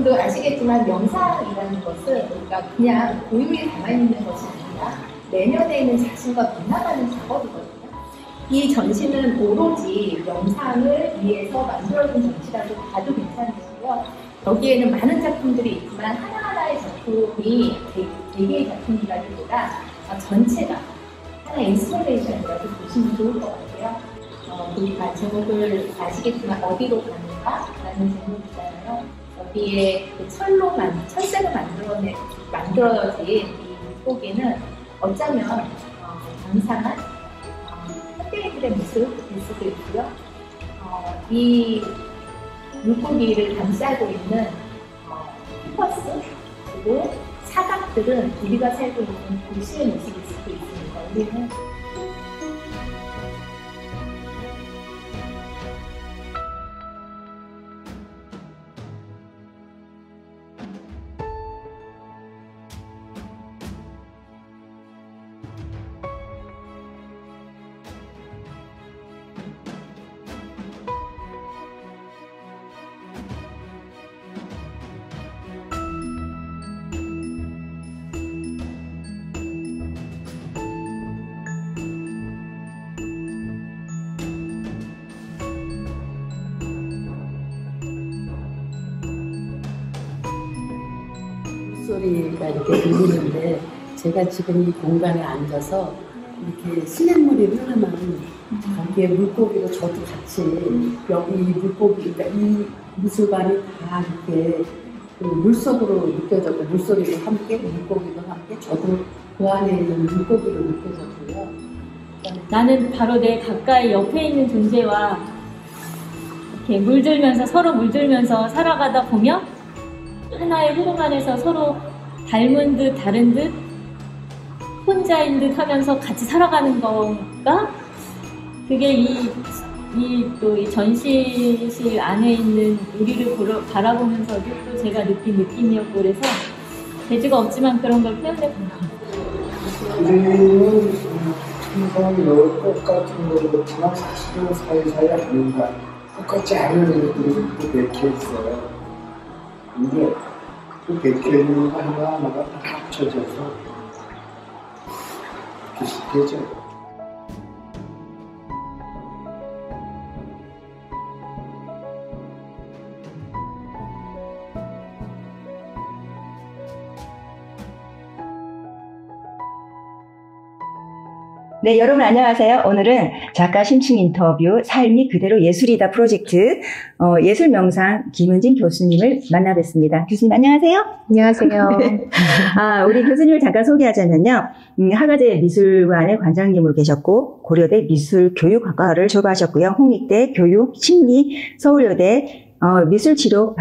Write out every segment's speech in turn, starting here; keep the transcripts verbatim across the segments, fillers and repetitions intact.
여러분도 아시겠지만 명상이라는 것은 우리가 그냥 고요히 가만히 있는 것이 아니라 내면에 있는 자신과 만나가는 작업이거든요. 이 전시는 오로지 명상을 위해서 만들어진 전시라고 봐도 괜찮으시고요. 여기에는 많은 작품들이 있지만 하나하나의 작품이 네 개의 작품이라기보다 전체가 하나의 인스톨레이션이라고 보시면 좋을 것 같아요. 어, 우리가 제목을 아시겠지만 어디로 가는가? 라는 제목이잖아요. 여기에 그 철로만, 철새로 만들어내, 만들어진 이 물고기는 어쩌면 어, 감상한 어, 현대인들의 모습일 수도 있고요. 어, 이 물고기를 감싸고 있는 어, 피퍼스 그리고 사각들은 우리가 살고 있는 도시의 모습일 수도 있습니다. 우리는 소리가 이렇게 들리는데 제가 지금 이 공간에 앉아서 이렇게 시냇물이 흐르면 거기에 물고기도 저도 같이 여기 물고기, 그러니까 이 미술관이 다 이렇게 그 물속으로 느껴졌고 물소리도 함께 물고기도 함께 저도 그 안에 있는 물고기로 느껴졌고요. 나는 바로 내 가까이 옆에 있는 존재와 이렇게 물들면서 서로 물들면서 살아가다 보면 하나의 흐름 안에서 서로 닮은 듯 다른 듯 혼자인 듯 하면서 같이 살아가는 건가? 그게 이, 이 또 이 전시실 안에 있는 우리를 보러, 바라보면서도 또 제가 느낀 느낌이었고 그래서 재주가 없지만 그런 걸 표현해 본 것 같아요. 우리는 항상 똑같은 거지만 사실은 사이사이 아닌가 똑같지 않은 애들이 또 맥혀 있어요. 근데 그 맥혀있는 거 하나하나가 다 합쳐져서 비슷해져. 네, 여러분 안녕하세요. 오늘은 작가 심층 인터뷰 삶이 그대로 예술이다 프로젝트 어, 예술명상 김은진 교수님을 만나 뵙습니다. 교수님 안녕하세요. 안녕하세요. 네. 아, 우리 교수님을 잠깐 소개하자면요. 음, 하가제 미술관의 관장님으로 계셨고 고려대 미술교육학과를 졸업하셨고요. 홍익대 교육심리, 서울여대 어, 미술치료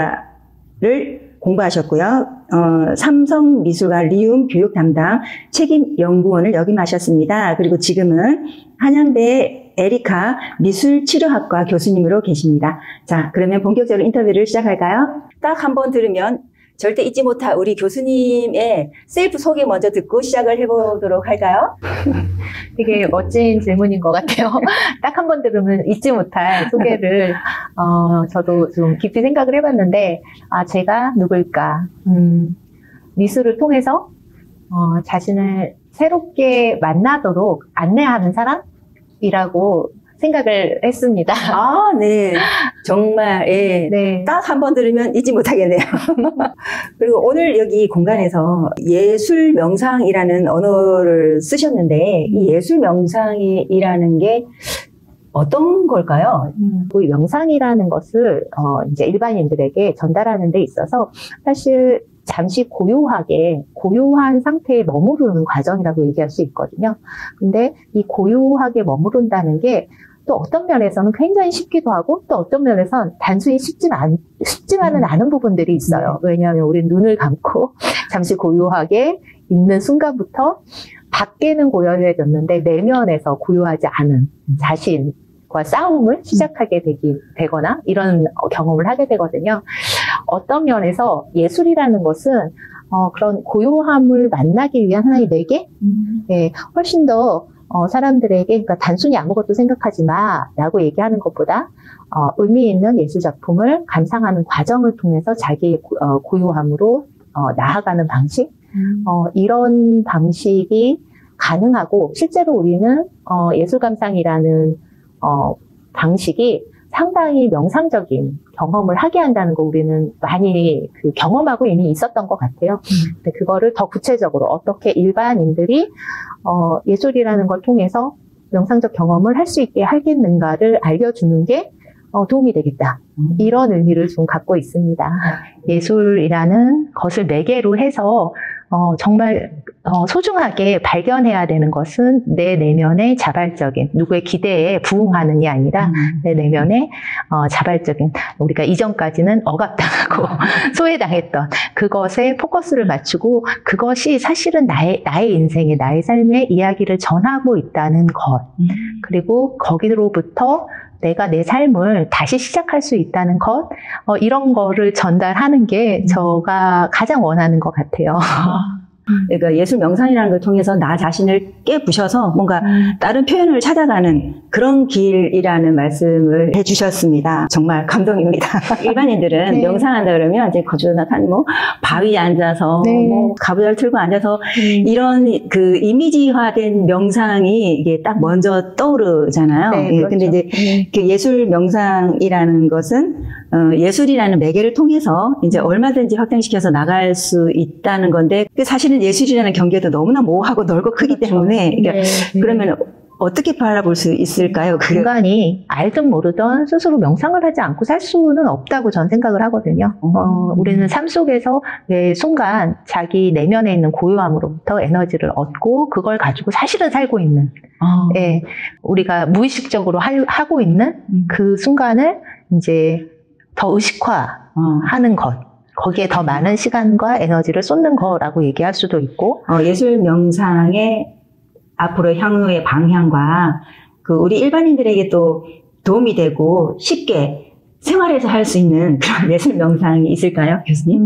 박사를 공부하셨고요. 어, 삼성미술관 리움 교육 담당 책임연구원을 역임하셨습니다. 그리고 지금은 한양대 에리카 미술치료학과 교수님으로 계십니다. 자, 그러면 본격적으로 인터뷰를 시작할까요? 딱 한 번 들으면 절대 잊지 못할 우리 교수님의 셀프 소개 먼저 듣고 시작을 해보도록 할까요? 되게 멋진 질문인 것 같아요. 딱 한 번 들으면 잊지 못할 소개를 어, 저도 좀 깊이 생각을 해봤는데 아 제가 누굴까? 음, 미술을 통해서 어, 자신을 새롭게 만나도록 안내하는 사람이라고 생각을 했습니다. 아, 네. 정말, 예. 네. 딱 한 번 들으면 잊지 못하겠네요. 그리고 오늘 여기 공간에서 예술 명상이라는 언어를 쓰셨는데, 이 예술 명상이라는 게 어떤 걸까요? 음, 그 명상이라는 것을, 어, 이제 일반인들에게 전달하는 데 있어서 사실 잠시 고요하게, 고요한 상태에 머무르는 과정이라고 얘기할 수 있거든요. 근데 이 고요하게 머무른다는 게 또 어떤 면에서는 굉장히 쉽기도 하고 또 어떤 면에서는 단순히 쉽지는, 않, 쉽지만은 않은 부분들이 있어요. 왜냐하면 우리는 눈을 감고 잠시 고요하게 있는 순간부터 밖에는 고요해졌는데 내면에서 고요하지 않은 자신과 싸움을 시작하게 되기, 되거나 이런 경험을 하게 되거든요. 어떤 면에서 예술이라는 것은 어, 그런 고요함을 만나기 위한 하나의 매개? 음. 예, 훨씬 더 어, 사람들에게 그러니까 단순히 아무것도 생각하지 마라고 얘기하는 것보다 어, 의미 있는 예술 작품을 감상하는 과정을 통해서 자기의 고, 어, 고요함으로 어, 나아가는 방식 음. 어, 이런 방식이 가능하고 실제로 우리는 어, 예술 감상이라는 어, 방식이 상당히 명상적인 경험을 하게 한다는 거 우리는 많이 그 경험하고 이미 있었던 것 같아요. 음. 근데 그거를 더 구체적으로 어떻게 일반인들이 어, 예술이라는 걸 통해서 명상적 경험을 할 수 있게 하겠는가를 알려주는 게 어, 도움이 되겠다. 음. 이런 의미를 좀 갖고 있습니다. 예술이라는 것을 매개로 해서 어, 정말 어, 소중하게 발견해야 되는 것은 내 내면의 자발적인 누구의 기대에 부응하는 게 아니라 음. 내 내면의 어, 자발적인 우리가 이전까지는 억압당하고 소외당했던 그것에 포커스를 맞추고 그것이 사실은 나의 나의 인생의 나의 삶의 이야기를 전하고 있다는 것 음. 그리고 거기로부터 내가 내 삶을 다시 시작할 수 있다는 것, 어, 이런 거를 전달하는 게 제가 가장 원하는 것 같아요. 그러니까 예술 명상이라는 걸 통해서 나 자신을 깨부셔서 뭔가 음. 다른 표현을 찾아가는 그런 길이라는 말씀을 해주셨습니다. 정말 감동입니다. 일반인들은 네. 명상한다 그러면 이제 거주한 뭐 바위에 앉아서 네. 뭐 가부좌를 틀고 앉아서 음. 이런 그 이미지화된 명상이 이게 딱 먼저 떠오르잖아요. 네, 예, 그렇죠. 근데 이제 네. 그 예술 명상이라는 것은 어, 예술이라는 매개를 통해서 이제 얼마든지 확장시켜서 나갈 수 있다는 건데 사실은 예술이라는 경계도 너무나 모호하고 넓고 크기 그렇죠. 때문에 그러니까 네. 그러면 어떻게 바라볼 수 있을까요? 그 인간이 알든 모르든 스스로 명상을 하지 않고 살 수는 없다고 전 생각을 하거든요. 어, 우리는 삶 속에서 매 순간 자기 내면에 있는 고요함으로부터 에너지를 얻고 그걸 가지고 사실은 살고 있는 어. 예, 우리가 무의식적으로 하, 하고 있는 음. 그 순간을 이제 더 의식화하는 어. 것 거기에 더 많은 시간과 에너지를 쏟는 거라고 얘기할 수도 있고 어, 예술 명상의 앞으로 향후의 방향과 그 우리 일반인들에게 또 도움이 되고 쉽게 생활에서 할 수 있는 그런 예술 명상이 있을까요, 교수님?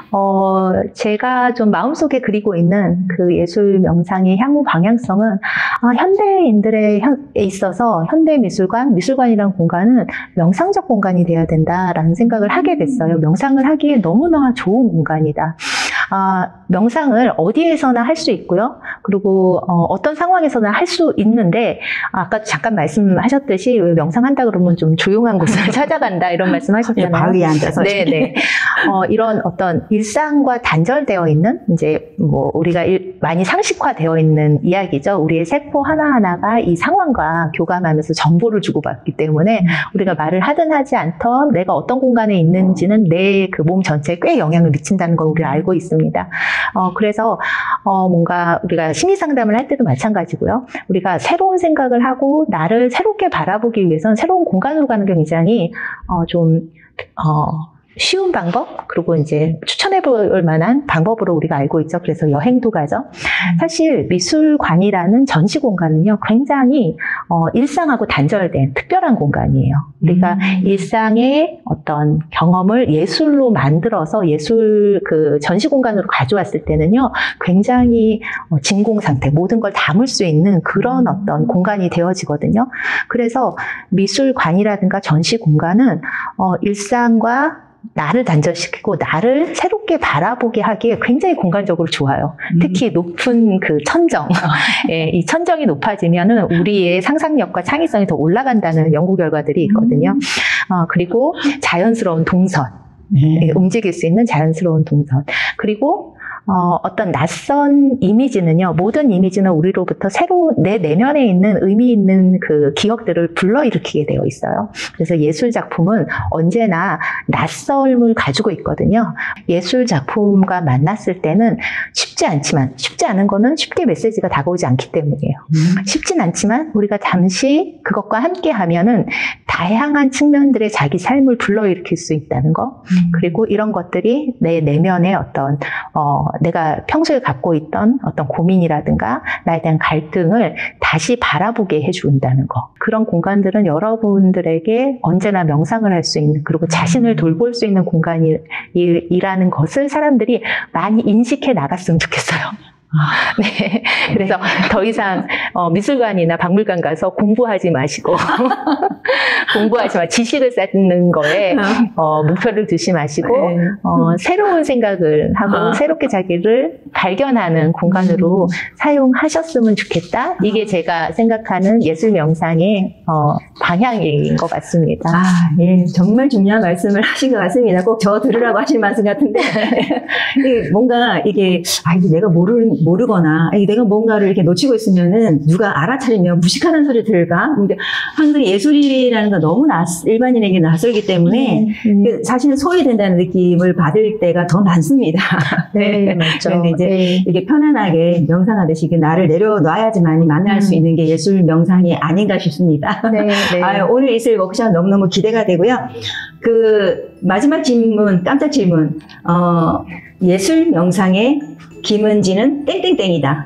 어, 제가 좀 마음속에 그리고 있는 그 예술 명상의 향후 방향성은 아, 현대인들에 현- 에 있어서 현대미술관, 미술관이라는 공간은 명상적 공간이 돼야 된다라는 생각을 하게 됐어요. 명상을 하기에 너무나 좋은 공간이다. 아, 명상을 어디에서나 할 수 있고요. 그리고 어, 어떤 상황에서나 할 수 있는데 아까 잠깐 말씀하셨듯이 명상한다 그러면 좀 조용한 곳을 찾아간다 이런 말씀하셨잖아요. 바위에 앉아서. 네네. 어, 이런 어떤 일상과 단절되어 있는 이제 뭐 우리가 일, 많이 상식화되어 있는 이야기죠. 우리의 세포 하나하나가 이 상황과 교감하면서 정보를 주고받기 때문에 우리가 말을 하든 하지 않던 내가 어떤 공간에 있는지는 내 그 몸 전체에 꽤 영향을 미친다는 걸 우리가 알고 있습니다. 어, 그래서 어, 뭔가 우리가 심리 상담을 할 때도 마찬가지고요. 우리가 새로운 생각을 하고 나를 새롭게 바라보기 위해서는 새로운 공간으로 가는 게 굉장히 어, 좀 어, 쉬운 방법 그리고 이제 추천해 볼 만한 방법으로 우리가 알고 있죠. 그래서 여행도 가죠. 사실 미술관이라는 전시 공간은요 굉장히 어, 일상하고 단절된 특별한 공간이에요. 우리가 음. 일상의 어떤 경험을 예술로 만들어서 예술 그 전시 공간으로 가져왔을 때는요 굉장히 어, 진공 상태 모든 걸 담을 수 있는 그런 어떤 공간이 되어지거든요. 그래서 미술관이라든가 전시 공간은 어, 일상과 나를 단절시키고 나를 새롭게 바라보게 하기에 굉장히 공간적으로 좋아요. 음. 특히 높은 그 천정, 예, 이 천정이 높아지면은 우리의 상상력과 창의성이 더 올라간다는 연구 결과들이 있거든요. 어, 그리고 자연스러운 동선, 네. 예, 움직일 수 있는 자연스러운 동선. 그리고 어, 어떤 낯선 이미지는요, 모든 이미지는 우리로부터 새로 내 내면에 있는 의미 있는 그 기억들을 불러일으키게 되어 있어요. 그래서 예술 작품은 언제나 낯설음을 가지고 있거든요. 예술 작품과 만났을 때는 쉽지 않지만, 쉽지 않은 거는 쉽게 메시지가 다가오지 않기 때문이에요. 음. 쉽진 않지만 우리가 잠시 그것과 함께 하면은 다양한 측면들의 자기 삶을 불러일으킬 수 있다는 거. 그리고 이런 것들이 내 내면의 어떤 어, 내가 평소에 갖고 있던 어떤 고민이라든가 나에 대한 갈등을 다시 바라보게 해준다는 거. 그런 공간들은 여러분들에게 언제나 명상을 할 수 있는 그리고 자신을 돌볼 수 있는 공간이라는 것을 사람들이 많이 인식해 나갔으면 좋겠어요. 네. 그래서 더 이상 어, 미술관이나 박물관 가서 공부하지 마시고 공부하지 마 지식을 쌓는 거에 어, 목표를 두지 마시고 네. 어, 새로운 생각을 하고 아. 새롭게 자기를 발견하는 공간으로 사용하셨으면 좋겠다. 이게 제가 생각하는 예술 명상의 어, 방향인 것 같습니다. 아, 예, 정말 중요한 말씀을 하신 것 같습니다. 꼭 저 들으라고 하신 말씀 같은데, 이게 뭔가 이게, 아, 이게 내가 모르, 모르거나, 이게 내가 뭔가를 이렇게 놓치고 있으면은 누가 알아차리면 무식하다는 소리 들을까? 근데 항상 예술이라는 건 너무 낯, 일반인에게 낯설기 때문에, 음, 그 사실은 소외된다는 느낌을 받을 때가 더 많습니다. 네, 맞죠. 그런데 이제 네. 이게 편안하게 명상하듯이 이게 나를 내려놔야지만이 만날 수 음. 있는 게 예술 명상이 아닌가 싶습니다. 네, 네. 아유, 오늘 있을 워크숍 너무너무 기대가 되고요. 그 마지막 질문, 깜짝 질문. 어, 예술 명상의 김은지는 땡땡땡이다.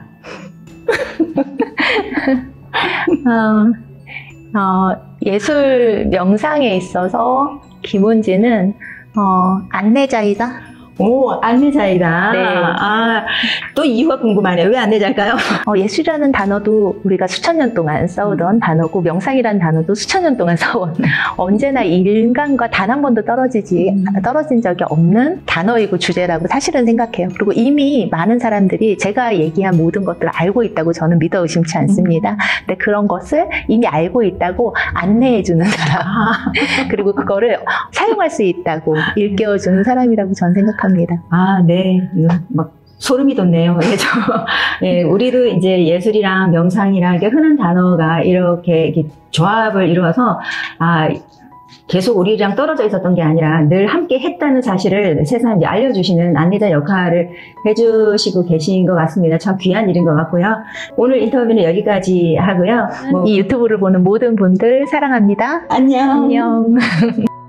어, 어, 예술 명상에 있어서 김은지는 어, 안내자이다. 오, 안내자이다. 네. 아, 또 이유가 궁금하네요. 왜 안내자일까요? 어, 예술이라는 단어도 우리가 수천 년 동안 써오던 단어고 명상이라는 단어도 수천 년 동안 써온 언제나 인간과 단 한 번도 떨어지지 떨어진 적이 없는 단어이고 주제라고 사실은 생각해요. 그리고 이미 많은 사람들이 제가 얘기한 모든 것들을 알고 있다고 저는 믿어 의심치 않습니다. 근데 그런 것을 이미 알고 있다고 안내해주는 사람 그리고 그거를 사용할 수 있다고 일깨워주는 사람이라고 저는 생각합니다. 아, 네. 이거 막 소름이 돋네요. 예, 저, 예, 우리도 이제 예술이랑 명상이랑 이렇게 흔한 단어가 이렇게, 이렇게 조합을 이루어서, 아, 계속 우리랑 떨어져 있었던 게 아니라 늘 함께 했다는 사실을 세상에 이제 알려주시는 안내자 역할을 해주시고 계신 것 같습니다. 참 귀한 일인 것 같고요. 오늘 인터뷰는 여기까지 하고요. 뭐, 이 유튜브를 보는 모든 분들 사랑합니다. 안녕. 안녕.